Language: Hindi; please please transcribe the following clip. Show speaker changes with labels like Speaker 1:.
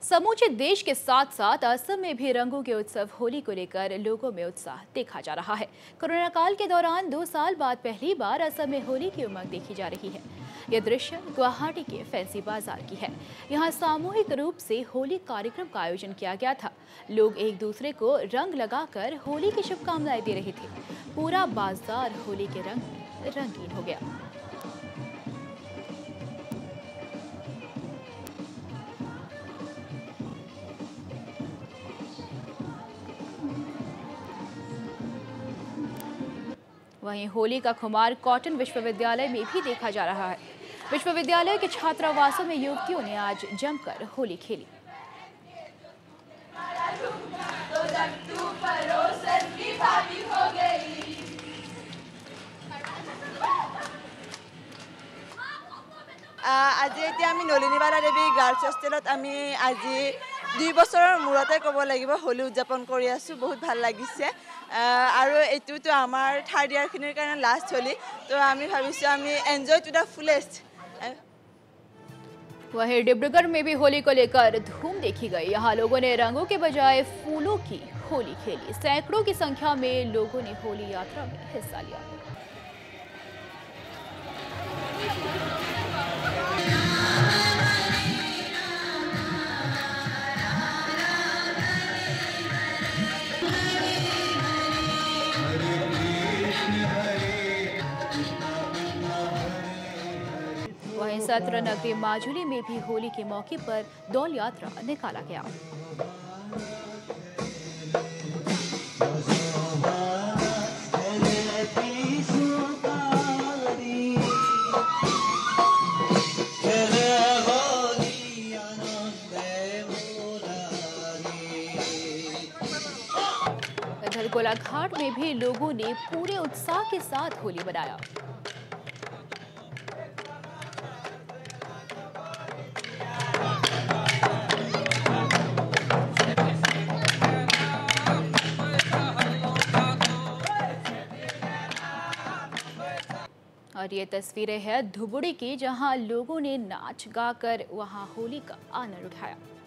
Speaker 1: समूचे देश के साथ साथ असम में भी रंगों के उत्सव होली को लेकर लोगों में उत्साह देखा जा रहा है। कोरोना काल के दौरान 2 साल बाद पहली बार असम में होली की उमंग देखी जा रही है। यह दृश्य गुवाहाटी के फैंसी बाजार की है। यहाँ सामूहिक रूप से होली कार्यक्रम का आयोजन किया गया था। लोग एक दूसरे को रंग लगाकर होली की शुभकामनाएं दे रहे थे। पूरा बाजार होली के रंग में रंगीन हो गया। वहीं होली का खुमार कॉटन विश्वविद्यालय में भी देखा जा रहा है। विश्वविद्यालय के छात्रावासों में युवतियों ने आज जमकर होली खेली।
Speaker 2: আজি এতিয়া আমি নলিনীবালা দেৱী গাৰ্লছ হোষ্টেলত আমি আজি 2 বছৰৰ মূৰতে ক'ব লাগিব হোলী উদযাপন কৰি আছো। বহুত ভাল লাগিছে আৰু এইটোতো আমাৰ 3rd ইয়াৰখিনিৰ কাৰণে লাষ্ট হোলী, তো আমি ভাবিছো আমি এনজয় টু द फुलेस्ट।
Speaker 1: वहीं डिब्रूगढ़ में भी होली को लेकर धूम देखी गई। यहाँ लोगों ने रंगों के बजाय फूलों की होली खेली। सैकड़ों की संख्या में लोगों ने होली यात्रा में हिस्सा लिया। वहीं सत्र नगरी माजुली में भी होली के मौके पर डोल यात्रा निकाला गया। इधर गोलाघाट में भी लोगों ने पूरे उत्साह के साथ होली मनाया। और ये तस्वीरें हैं धुबुड़ी की, जहां लोगों ने नाच गाकर वहां होली का आनंद उठाया।